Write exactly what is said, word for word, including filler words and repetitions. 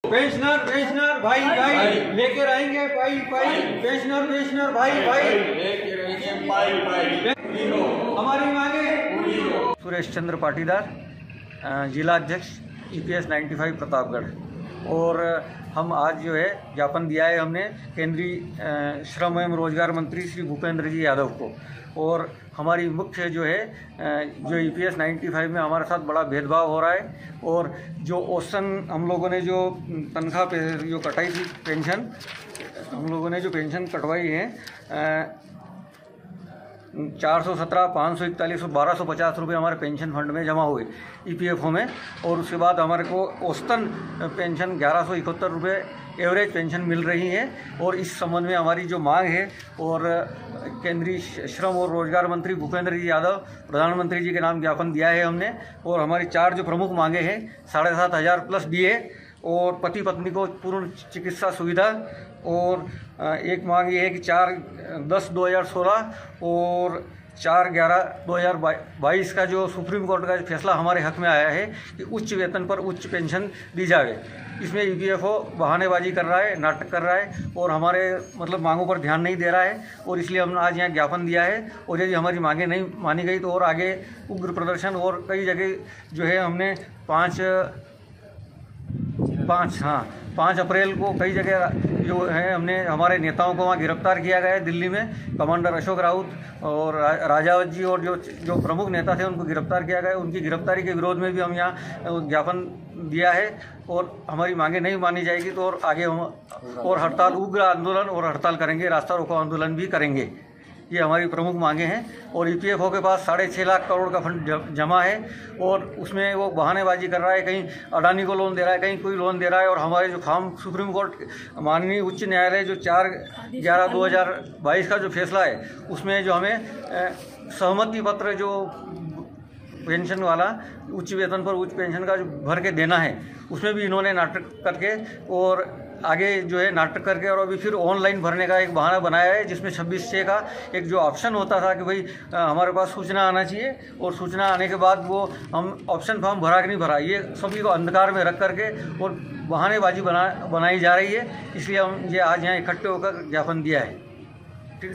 Pensioner pensioner भाई भाई लेकर आएंगे पाई पाई। पेंशनर पेंशनर भाई भाई लेकर आएंगे पाई पाई। हमारी मांगे। सुरेश चंद्र पाटीदार, जिला अध्यक्ष ई पी एस पचानवे प्रतापगढ़। और हम आज जो है ज्ञापन दिया है हमने केंद्रीय श्रम एवं रोजगार मंत्री श्री भूपेंद्र जी यादव को। और हमारी मुख्य जो है जो ई पी एस पचानवे में हमारे साथ बड़ा भेदभाव हो रहा है। और जो औसतन हम लोगों ने जो तनख्वाह पे जो कटाई थी पेंशन, हम लोगों ने जो पेंशन कटवाई है चार सौ सत्रह पाँच सौ इकतालीस और बारह सौ पचास रुपये हमारे पेंशन फंड में जमा हुए ई पी एफ ओ में। और उसके बाद हमारे को औसतन पेंशन ग्यारह सौ इकहत्तर रुपये एवरेज पेंशन मिल रही है। और इस संबंध में हमारी जो मांग है और केंद्रीय श्रम और रोजगार मंत्री भूपेंद्र जी यादव प्रधानमंत्री जी के नाम ज्ञापन दिया है हमने। और हमारी चार जो प्रमुख मांगे हैं, साढ़े सात हज़ार प्लस डी ए और पति पत्नी को पूर्ण चिकित्सा सुविधा। और एक मांग ये है कि चार दस दो हज़ार सोलह और चार ग्यारह दो हज़ार बाईस का जो सुप्रीम कोर्ट का फैसला हमारे हक में आया है कि उच्च वेतन पर उच्च पेंशन दी जाए। इसमें ई पी एफ ओ बहानेबाजी कर रहा है, नाटक कर रहा है और हमारे मतलब मांगों पर ध्यान नहीं दे रहा है। और इसलिए हमने आज यहाँ ज्ञापन दिया है। और यदि हमारी मांगें नहीं मानी गई तो और आगे उग्र प्रदर्शन और कई जगह जो है हमने पाँच पाँच हाँ पाँच अप्रैल को कई जगह जो है हमने हमारे नेताओं को वहाँ गिरफ्तार किया गया है दिल्ली में। कमांडर अशोक राउत और राजावत जी और जो जो प्रमुख नेता थे उनको गिरफ्तार किया गया है। उनकी गिरफ्तारी के विरोध में भी हम यहाँ ज्ञापन दिया है। और हमारी मांगे नहीं मानी जाएगी तो और आगे हम और हड़ताल, उग्र आंदोलन और हड़ताल करेंगे, रास्ता रोको आंदोलन भी करेंगे। ये हमारी प्रमुख मांगे हैं। और ई पी एफ ओ के पास साढ़े छः लाख करोड़ का फंड जमा है और उसमें वो बहानेबाजी कर रहा है, कहीं अडानी को लोन दे रहा है, कहीं कोई लोन दे रहा है। और हमारे जो खाम सुप्रीम कोर्ट माननीय उच्च न्यायालय जो चार ग्यारह दो हज़ार बाईस का जो फैसला है उसमें जो हमें सहमति पत्र जो पेंशन वाला उच्च वेतन पर उच्च पेंशन का जो भर के देना है उसमें भी इन्होंने नाटक करके और आगे जो है नाटक करके और अभी फिर ऑनलाइन भरने का एक बहाना बनाया है, जिसमें छब्बीस छः का एक जो ऑप्शन होता था कि भाई हमारे पास सूचना आना चाहिए और सूचना आने के बाद वो हम ऑप्शन फॉर्म भरा कि नहीं भरा, ये सभी को अंधकार में रख करके और बहानेबाजी बना बनाई जा रही है। इसलिए हम ये आज यहाँ इकट्ठे होकर ज्ञापन दिया है।